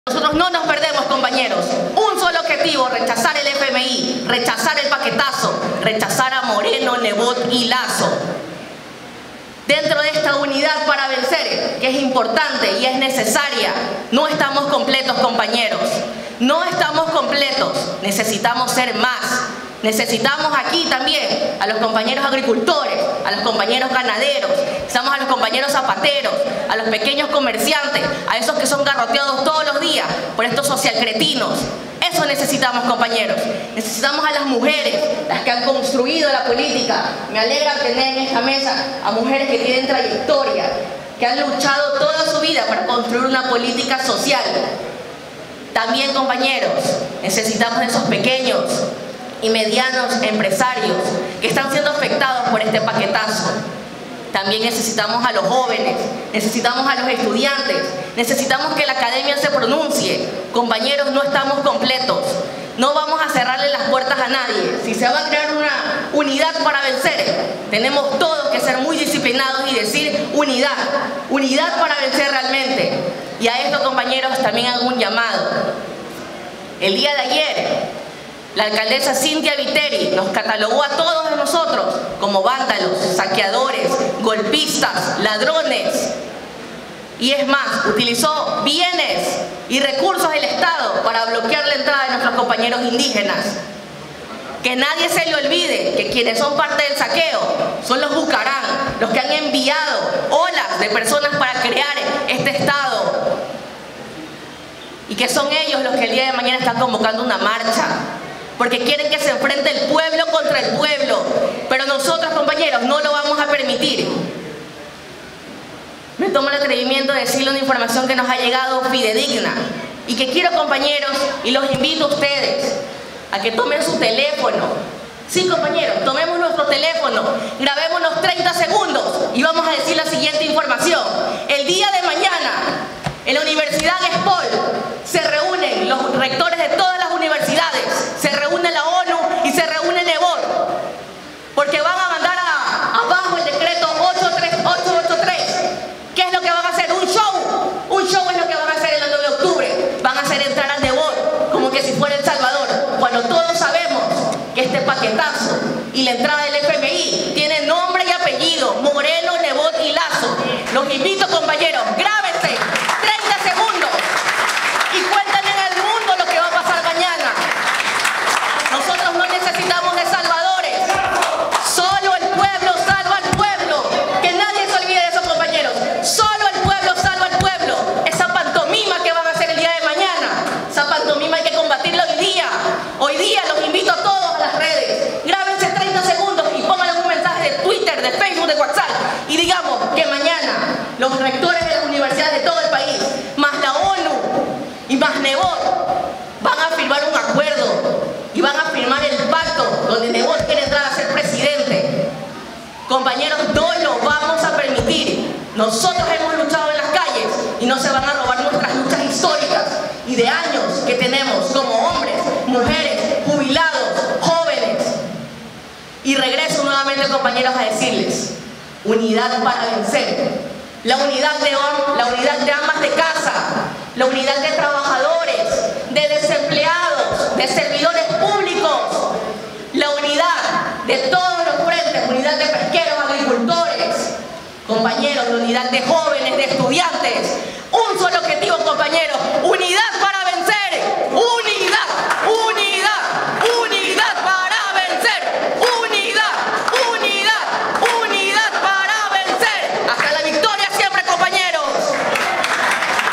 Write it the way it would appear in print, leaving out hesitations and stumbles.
Nosotros no nos perdemos, compañeros. Un solo objetivo: rechazar el FMI, rechazar el paquetazo, rechazar a Moreno, Nebot y Lazo. Dentro de esta unidad para vencer, que es importante y es necesaria, no estamos completos, compañeros. No estamos completos. Necesitamos ser más. Necesitamos aquí también a los compañeros agricultores, a los compañeros ganaderos, necesitamos a los compañeros zapateros, a los pequeños comerciantes, a esos que son garroteados todos los días por estos socialcretinos. Eso necesitamos, compañeros. Necesitamos a las mujeres, las que han construido la política. Me alegra tener en esta mesa a mujeres que tienen trayectoria, que han luchado toda su vida para construir una política social. También, compañeros, necesitamos a esos pequeños y medianos empresarios que están siendo afectados por este paquetazo. También necesitamos a los jóvenes, necesitamos a los estudiantes, necesitamos que la academia se pronuncie. Compañeros, no estamos completos, no vamos a cerrarle las puertas a nadie. Si se va a crear una unidad para vencer, tenemos todos que ser muy disciplinados y decir unidad, unidad para vencer realmente. Y a esto, compañeros, también hago un llamado. El día de ayer, la alcaldesa Cintia Viteri nos catalogó a todos nosotros como vándalos, saqueadores, golpistas, ladrones. Y es más, utilizó bienes y recursos del Estado para bloquear la entrada de nuestros compañeros indígenas. Que nadie se le olvide que quienes son parte del saqueo son los Bucarán, los que han enviado olas de personas para crear este Estado. Y que son ellos los que el día de mañana están convocando una marcha, porque quieren que se enfrente el pueblo contra el pueblo. Pero nosotros, compañeros, no lo vamos a permitir. Me tomo el atrevimiento de decirle una información que nos ha llegado fidedigna y que quiero, compañeros, y los invito a ustedes a que tomen su teléfono. Sí, compañeros, tomemos nuestro teléfono, grabémonos 30 segundos y vamos a decir la siguiente información. El día de mañana, en la Universidad Espol, se reúnen los rectores de todas las universidades, se reúne la ONU y se reúne Nebot, porque van a mandar abajo el decreto 883. ¿Qué es lo que van a hacer? Un show es lo que van a hacer el 9 de octubre. Van a hacer entrar a Nebot como que si fuera El Salvador, cuando todos sabemos que este paquetazo y la entrada del FMI tiene nombre y apellido: Moreno, Nebot y Lazo. Los invito, compañeros, grábense 30 segundos y cuéntenle al mundo lo que va a pasar mañana. Nosotros no necesitamos de salvadores, solo el pueblo salva al pueblo. Que nadie se olvide de eso, compañeros. Solo el pueblo salva al pueblo. Esa pantomima que van a hacer el día de mañana, esa pantomima hay que combatirla hoy día. Hoy día los invito a todos a las redes. Grábense 30 segundos y pónganle un mensaje de Twitter, de Facebook, de WhatsApp y digamos que mañana los rectores de las universidades de todo el país, más la ONU y más Nebot, van a firmar un acuerdo y van a firmar el pacto donde Nebot quiere entrar a ser presidente. Compañeros, no lo vamos a permitir. Nosotros hemos luchado en las calles y no se van a robar nuestras luchas históricas y de años que tenemos como hombres, mujeres, jubilados, jóvenes. Y regreso nuevamente, compañeros, a decirles: unidad para vencer. La unidad de amas de casa, la unidad de trabajadores, de desempleados, de servidores públicos, la unidad de todos los frentes, unidad de pesqueros, agricultores, compañeros, la unidad de jóvenes, de estudiantes,